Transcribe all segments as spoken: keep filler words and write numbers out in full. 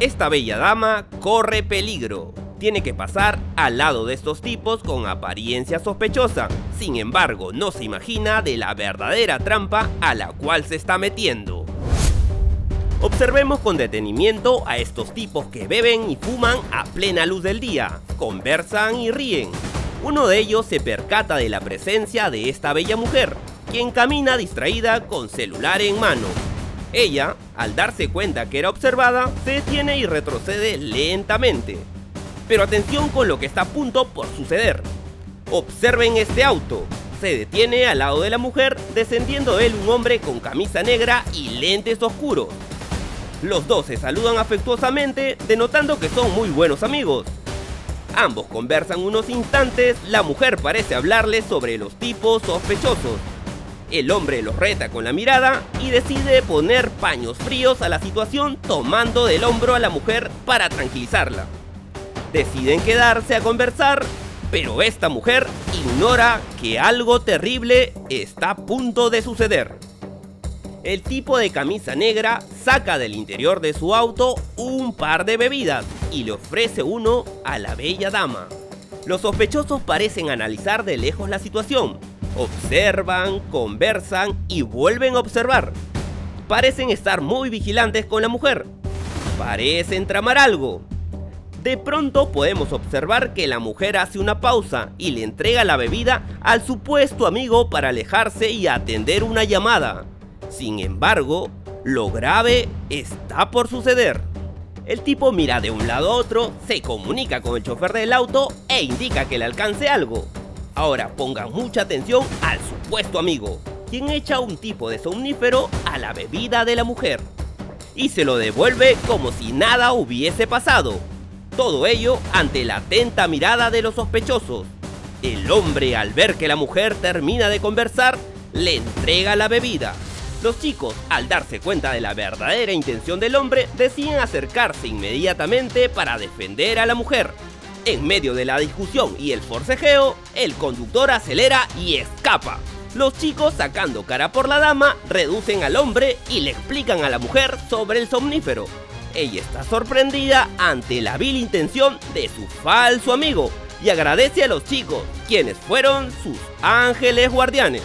Esta bella dama corre peligro. Tiene que pasar al lado de estos tipos con apariencia sospechosa. Sin embargo, no se imagina de la verdadera trampa a la cual se está metiendo. Observemos con detenimiento a estos tipos que beben y fuman a plena luz del día, conversan y ríen. Uno de ellos se percata de la presencia de esta bella mujer, quien camina distraída con celular en mano. Ella, al darse cuenta que era observada, se detiene y retrocede lentamente. Pero atención con lo que está a punto por suceder. Observen este auto. Se detiene al lado de la mujer, descendiendo de él un hombre con camisa negra y lentes oscuros. Los dos se saludan afectuosamente, denotando que son muy buenos amigos. Ambos conversan unos instantes, la mujer parece hablarles sobre los tipos sospechosos. El hombre los reta con la mirada y decide poner paños fríos a la situación, tomando del hombro a la mujer para tranquilizarla. Deciden quedarse a conversar, pero esta mujer ignora que algo terrible está a punto de suceder. El tipo de camisa negra saca del interior de su auto un par de bebidas y le ofrece uno a la bella dama. Los sospechosos parecen analizar de lejos la situación. Observan, conversan y vuelven a observar. Parecen estar muy vigilantes con la mujer. Parecen tramar algo. De pronto podemos observar que la mujer hace una pausa y le entrega la bebida al supuesto amigo para alejarse y atender una llamada. Sin embargo, lo grave está por suceder. El tipo mira de un lado a otro, se comunica con el chofer del auto e indica que le alcance algo. Ahora pongan mucha atención al supuesto amigo, quien echa un tipo de somnífero a la bebida de la mujer y se lo devuelve como si nada hubiese pasado. Todo ello ante la atenta mirada de los sospechosos. El hombre, al ver que la mujer termina de conversar, le entrega la bebida. Los chicos, al darse cuenta de la verdadera intención del hombre, deciden acercarse inmediatamente para defender a la mujer. En medio de la discusión y el forcejeo, el conductor acelera y escapa. Los chicos, sacando cara por la dama, reducen al hombre y le explican a la mujer sobre el somnífero. Ella está sorprendida ante la vil intención de su falso amigo y agradece a los chicos, quienes fueron sus ángeles guardianes.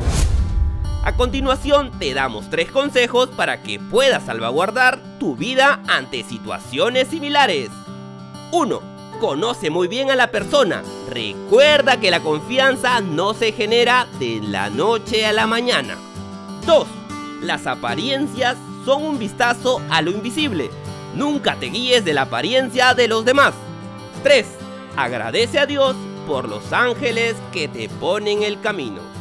A continuación te damos tres consejos para que puedas salvaguardar tu vida ante situaciones similares. uno. Conoce muy bien a la persona. Recuerda que la confianza no se genera de la noche a la mañana. dos. Las apariencias son un vistazo a lo invisible. Nunca te guíes de la apariencia de los demás. tres. Agradece a Dios por los ángeles que te ponen el camino.